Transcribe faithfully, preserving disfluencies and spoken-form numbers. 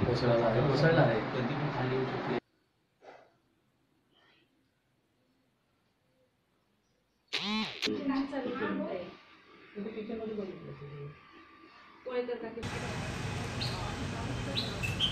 कोसळला आहे कोसळला आहे कधी पण खाली येऊ शकते. किचन मध्ये बघितलं